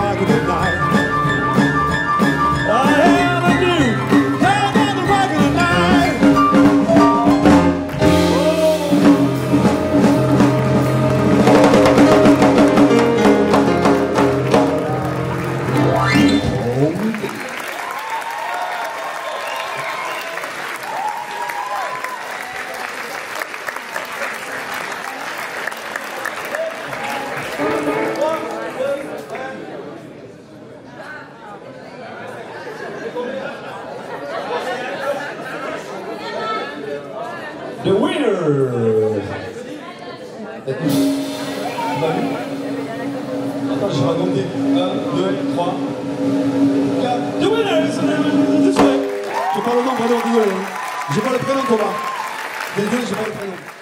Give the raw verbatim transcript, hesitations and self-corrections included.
rock of the night. I am a new hell on the rock of the night. The winner! Attends, je vais raconter. un, deux, trois, quatre. The winner is this way. J'ai pas le nom, pardon, désolé. J'ai pas le prénom, Thomas. Désolé, j'ai pas le prénom.